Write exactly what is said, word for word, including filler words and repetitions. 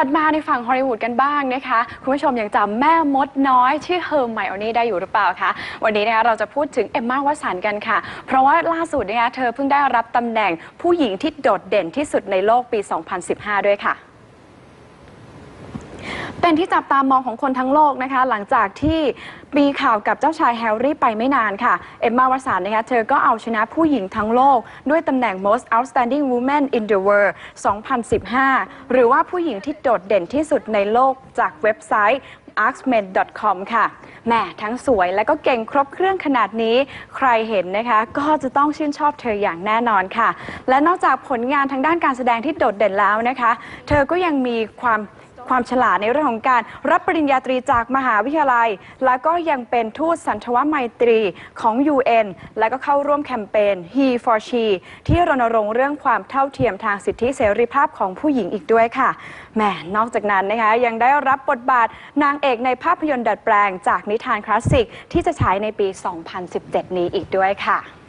ถัดมาในฝั่งฮอลลีวูดกันบ้างนะคะคุณผู้ชมยังจำแม่มดน้อยชื่อเฮอร์ไมโอนี่ได้อยู่หรือเปล่าคะวันนี้นะคะเราจะพูดถึงเอมม่าวัตสันกันค่ะเพราะว่าล่าสุดนะคะเธอเพิ่งได้รับตำแหน่งผู้หญิงที่โดดเด่นที่สุดในโลกปี สองพันสิบห้า ด้วยค่ะเป็นที่จับตามองของคนทั้งโลกนะคะหลังจากที่มีข่าวกับเจ้าชายแฮร์รี่ไปไม่นานค่ะเอมม่าวัตสันนะคะเธอก็เอาชนะผู้หญิงทั้งโลกด้วยตำแหน่ง Most Outstanding Woman in the World สองพันสิบห้า หรือว่าผู้หญิงที่โดดเด่นที่สุดในโลกจากเว็บไซต์ อาร์กเมน ดอท คอม ค่ะแหมทั้งสวยและก็เก่งครบเครื่องขนาดนี้ใครเห็นนะคะก็จะต้องชื่นชอบเธออย่างแน่นอนค่ะและนอกจากผลงานทางด้านการแสดงที่โดดเด่นแล้วนะคะเธอก็ยังมีความความฉลาดในเรื่องของการรับปริญญาตรีจากมหาวิทยาลัยแล้วก็ยังเป็นทูตสันทวไมตรีของ ยู เอ็น และก็เข้าร่วมแคมเปญ He for She ที่รณรงค์เรื่องความเท่าเทียมทางสิทธิเสรีภาพของผู้หญิงอีกด้วยค่ะแหมนอกจากนั้นนะคะยังได้รับบทบาทนางเอกในภาพยนตร์ดัดแปลงจากนิทานคลาสสิกที่จะฉายในปี สองพันสิบเจ็ด นี้อีกด้วยค่ะ